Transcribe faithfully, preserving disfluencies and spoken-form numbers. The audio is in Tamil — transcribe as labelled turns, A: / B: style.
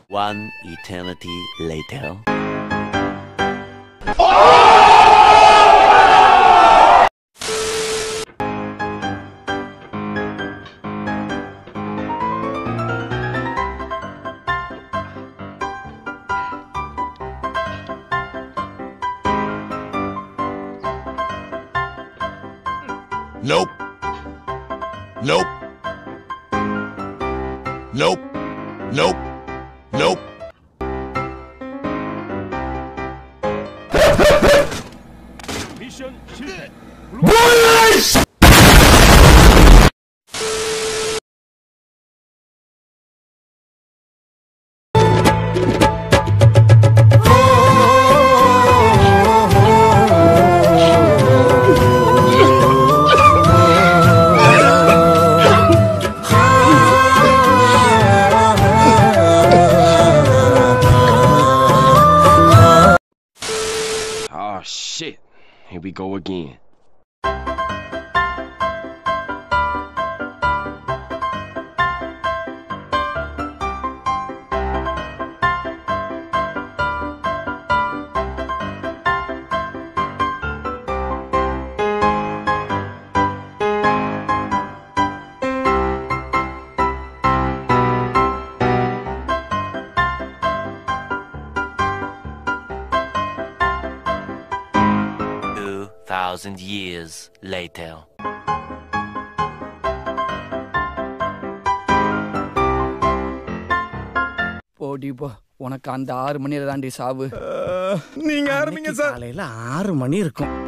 A: One eternity later.
B: Nope. Nope. Nope. Nope. Nope.
C: 미션 실패.
B: Bullish!
D: Oh shit, here we go again.
A: Two thousand years later.
E: போடி போ உனக்கு அந்த ஆறு மணியில தாண்டி சாவு
F: நீங்க ஆரம்பிங்க சார்.
G: காலையில ஆறு மணி இருக்கும்.